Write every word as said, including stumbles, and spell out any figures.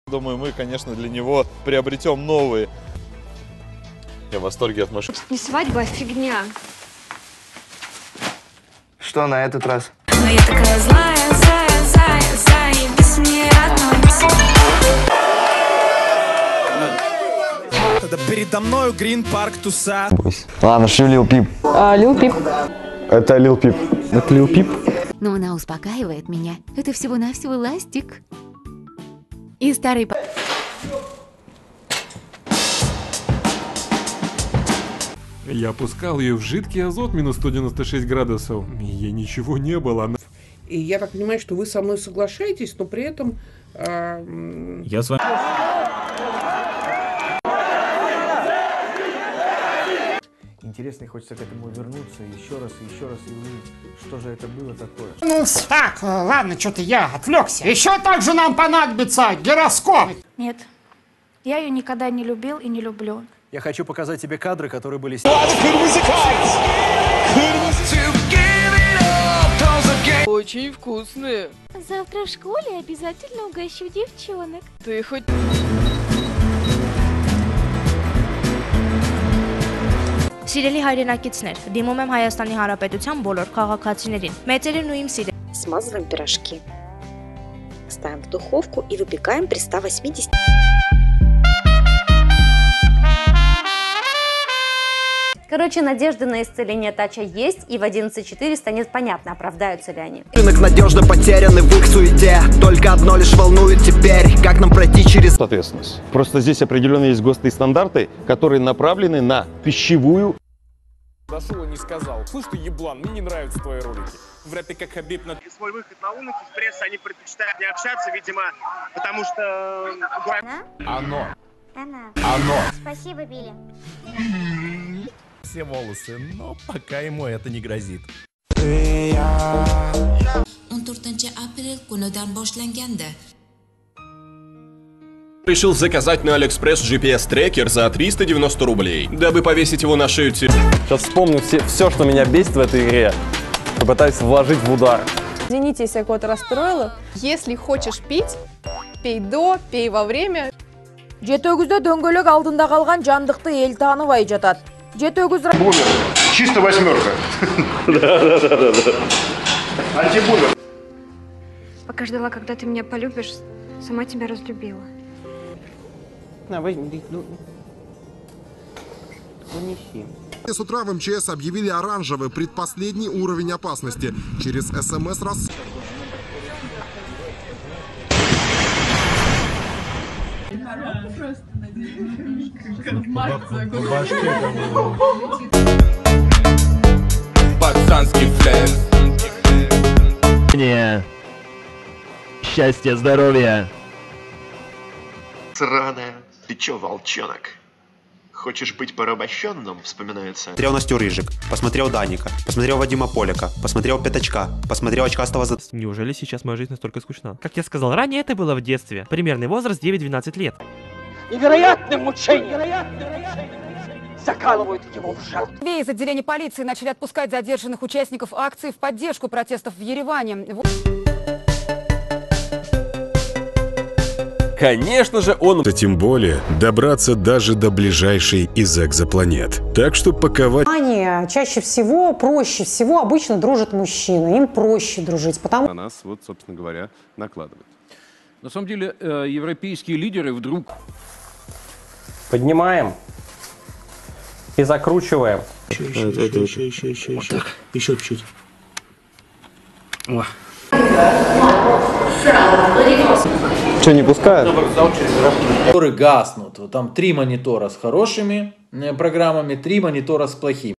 Думаю, мы, конечно, для него приобретем новые. Я в восторге от машины. Не свадьба, а фигня. Что на этот раз? Но я такая злая, злая, злая, заебись мне одной. Это передо мною Green Park Туса. Ладно, что Лил Пип? А, Лил Пип. Это Лил Пип. Это Лил Пип? Но она успокаивает меня. Это всего-навсего ластик. И старый... Я опускал ее в жидкий азот минус сто девяносто шесть градусов. И ей ничего не было. Она... И я так понимаю, что вы со мной соглашаетесь, но при этом... А... Я с вами... Интересно, и хочется к этому вернуться еще раз, и еще раз, и увидеть, что же это было такое. Ну, так, ладно, что-то я отвлекся. Еще также нам понадобится гироскоп. Нет, я ее никогда не любил и не люблю. Я хочу показать тебе кадры, которые были... Очень вкусные. Завтра в школе обязательно угощу девчонок. Ты хоть... Սիրելի հայրենակիցներ, դիմում եմ Հայաստանի Հանրապետության բոլոր քաղաքացիներին, մեծերին ու իմ սիրելի. Смазываем пирожки. Ставим в духовку и выпекаем при ста восьмидесяти. Короче, надежды на исцеление Тача есть, и в одиннадцать четыре станет понятно, оправдаются ли они. Рынок надежно потерян в их суете. Только одно лишь волнует теперь, как нам пройти через... Ответственность. Просто здесь определенно есть ГОСТы и стандарты, которые направлены на пищевую... Зашел и не сказал. Слышь ты, еблан, мне не нравятся твои ролики. Вряд ли как Хабиб на... Свой выход на улицу, в пресс они предпочитают не общаться, видимо, потому что... Оно. Она. Оно. Спасибо, Билли. Все волосы, но пока ему это не грозит. он to'rtinchi aprel kunidan boshlangandi. Решил заказать на Алиэкспресс джи пи эс-трекер за триста девяносто рублей, дабы повесить его на шею. Сейчас вспомню все, все, что меня бесит в этой игре. Попытаюсь вложить в удар. Извините, если я кого-то расстроила. Если хочешь пить, пей до, пей во время. Жетөгүздө дөңгөлөк алдында калган жандыкты эл тааныбай жатат. Жетөгүз... Бумер. Чисто восьмерка. Да-да-да. Антибумер. Пока ждала, когда ты меня полюбишь, сама тебя разлюбила. На, возьми, ну, унеси. С утра в эм че эс объявили оранжевый, предпоследний уровень опасности. Через эс эм эс раз... Пацанский флэш. Не. Счастья, здоровья. Сраная. Ты чё, волчонок? Хочешь быть порабощенным, вспоминается? Посмотрел Настю Рыжик, посмотрел Даника, посмотрел Вадима Поляка, посмотрел Пятачка, посмотрел Очкастого за... Неужели сейчас моя жизнь настолько скучна? Как я сказал ранее, это было в детстве. Примерный возраст девять-двенадцать лет. Невероятное мучение! Невероятное мучение! Закалывают его в жар. Из отделения полиции начали отпускать задержанных участников акции в поддержку протестов в Ереване. Конечно же, он... Да тем более добраться даже до ближайшей из экзопланет. Так что паковать... Чаще всего, проще всего обычно дружат мужчины. Им проще дружить, потому... На нас, вот, собственно говоря, накладывают. На самом деле, э, европейские лидеры вдруг... Поднимаем и закручиваем. Еще, еще, еще, еще, еще, еще, вот еще. Еще чуть-чуть. Что, не пускают? Мониторы гаснут. Там три монитора с хорошими программами, три монитора с плохими.